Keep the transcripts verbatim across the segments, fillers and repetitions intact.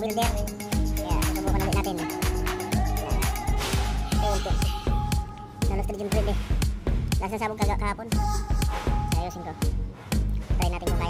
welder. Kaya susubukan ulit natin. Ito yung nalos ka yung drill eh. Nasa sabog kaga kahapon. Kaya ayusin ko. Try natin kung kaya.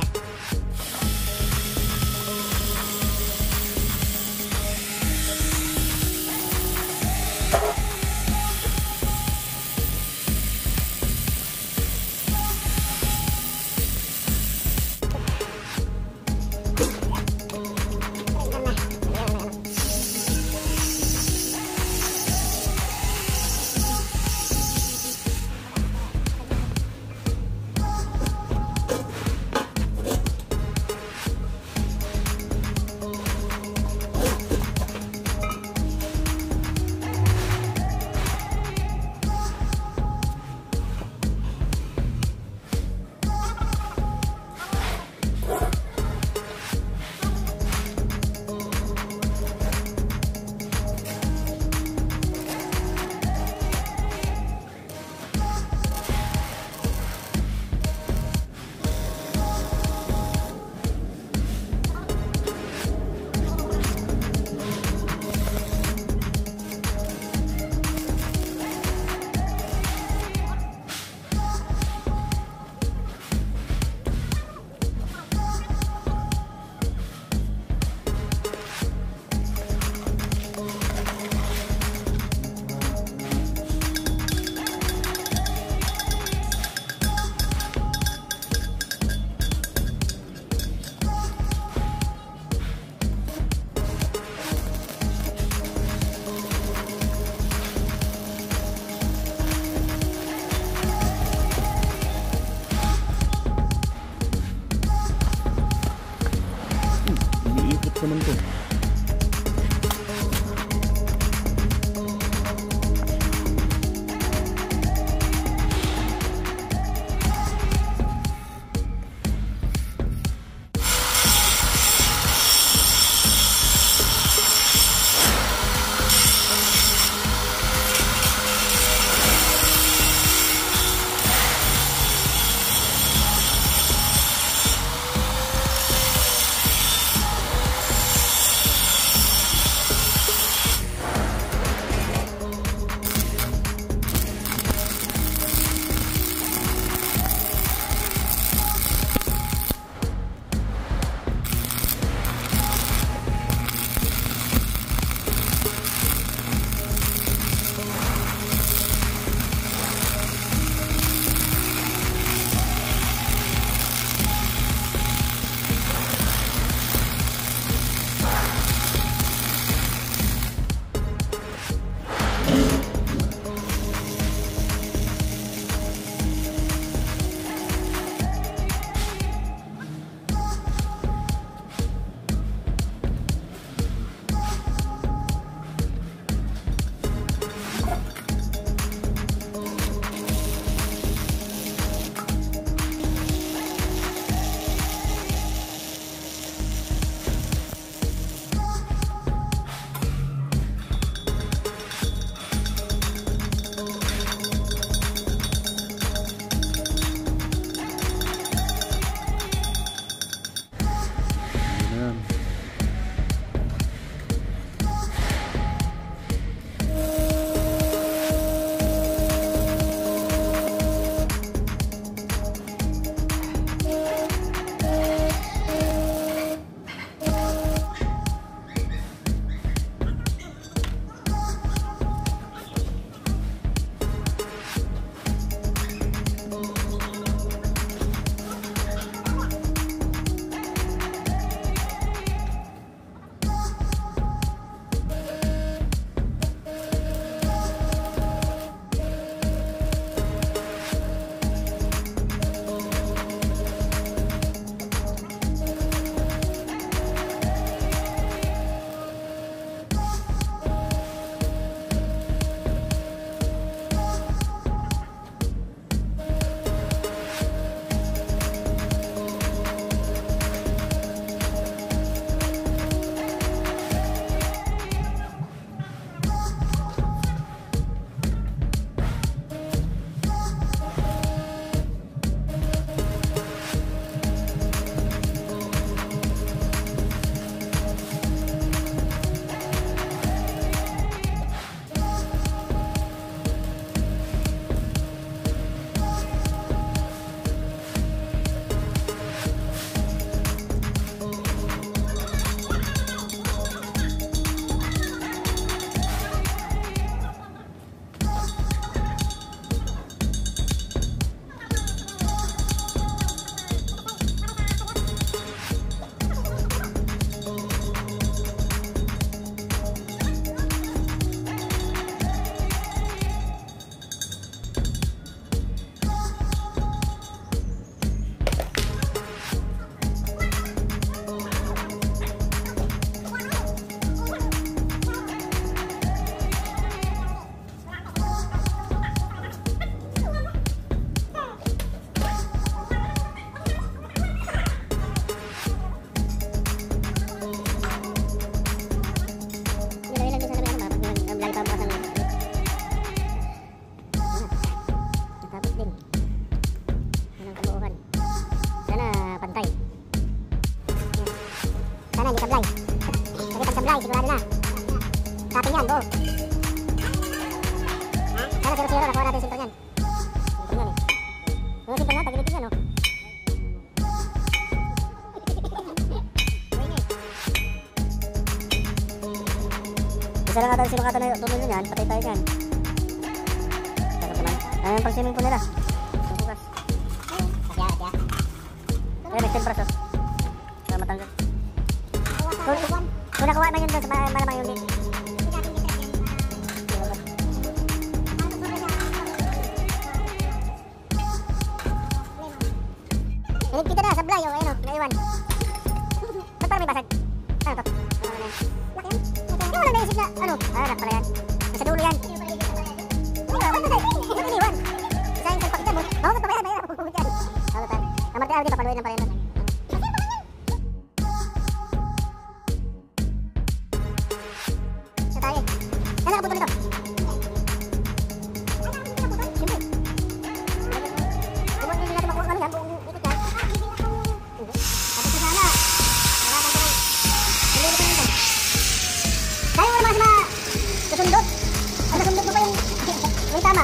nakuha natin simple yan. Simple yan eh. Yung simple yan, tagilitin yan oh. Isa lang ata si mga tanay tuloy nyo yan, patay tayo yan. Sarap naman. Ayan pang swimming pool nila. Ang bukas. Asya, asya. Ayan, may ten pras oh. Para matanggal. Kung, kung nakuha man yun doon, malamang yung link. Kita na, sablay oh, ayun oh, naiwan. Ba't parang may basag? Ano to? Ano na yan? Yung walang naisip na, ano? Ah, nak pala yan. Nasa dulo yan. Ba't iniwan? Isa yung salpak dyan mo. Mahunod pa ba yan? Mahirap ako dyan. Ano ta? Kamarte algi, papaluin na pa rin doon. Sa tayo. Saan nakaputol nito? Siyempre. Kung hindi natin makuha kami yan, buong ikot yan. Tapos sa sana, wala kang tuloy. Tuloy ko nito. Tayo mo naman sa mga susundot. Ang nasundot mo pa yung yung tama.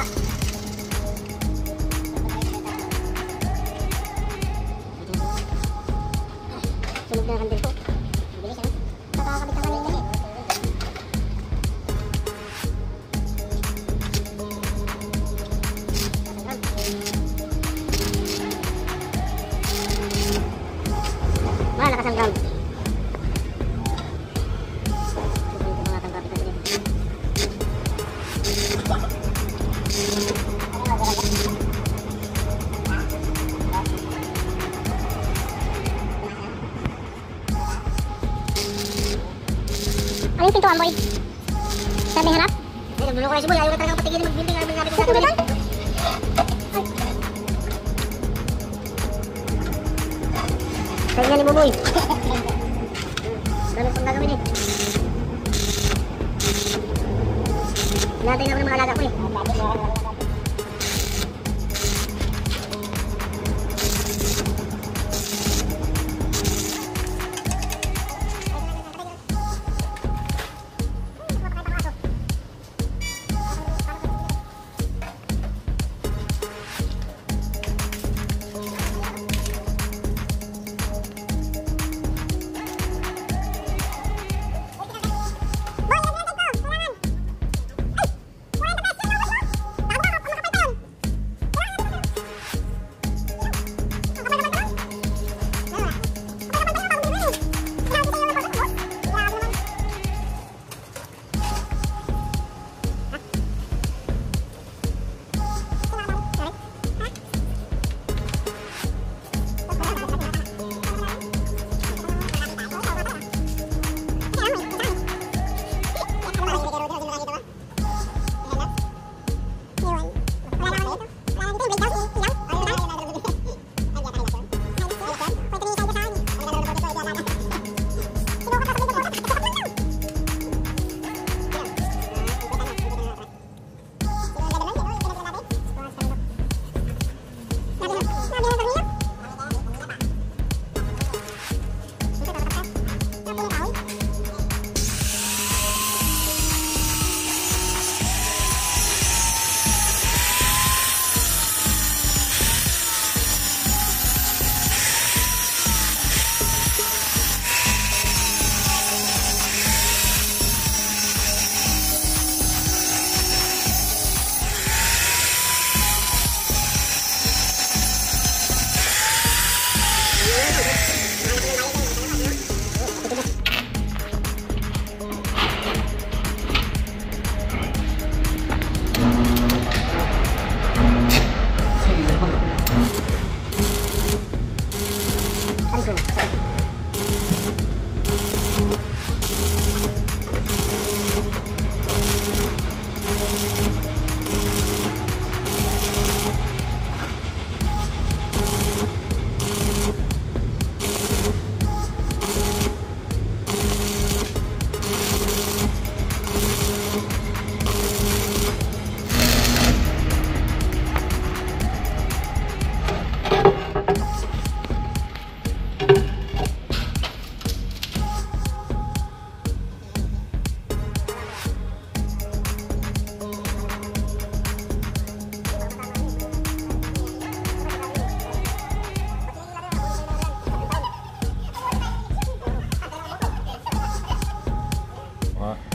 Sunog na ang kandil ko. Bilis yan. Nakakabit ang kanil kasi. Malakas ang ground. Ano yung pintuan, boy? Sabi harap? Ay, nagdulo ko na si boy. Ayaw na talagang patigilin mag-building. Ayaw na namin sa gawin. Sabi nga ni Buboy. Dami pang gagawin eh. Hinatay na ako ng mga alaga ko eh.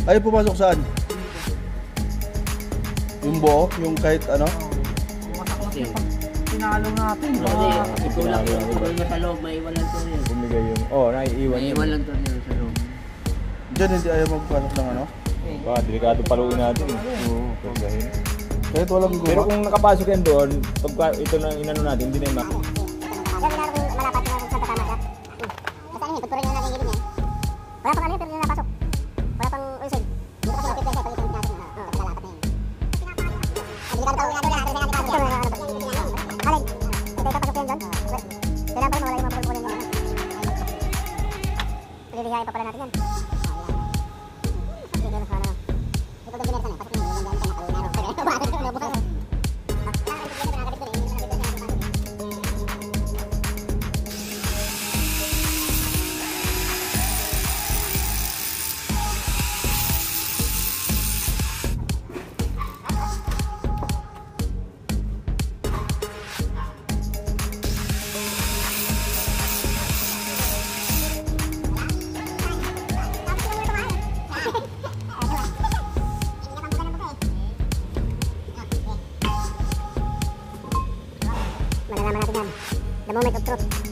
Ay, pumasok saan? Yung buo? Yung kahit ano? Kasi, Tinalo natin. kasi Ah, itulak yung puro na sa loob, may iwan lang to yun. Bumigay yung, oh, naiiwan May yun. iwan lang to yun sa loob. Diyan hindi ayaw magpasok ng ano? Baka delikado paluin natin eh. Oo. Pagkahin. Kahit walang Pero guma. kung nakapasok yan doon, pagka ito na inano natin, hindi na yung mak- Yan, inano kung malapat na kung saan tatama siya. Hmm. Basta ano yun, pagpurin yung natin yung gilid niya. Wala pang ano yun, pero hindi napasok. Wala pang ulsod. Dito kasi mapipil siya, pag ito yung pinasok niya. Oo, lalapat na yun. Hindi ka tawag nga doon, pero nga kita doon. Alin, ito yung papasok yan doon. Kailangan pala mawala yung mga pagpurin niya. Pilihain pa pala natin yan. Sige, mas ano. Ito doon binirsan eh, pasok niyo, yung dyan siya nakalunaro. Kaya bukas ito, nabukas. Malalaman natin yan. The moment of truth.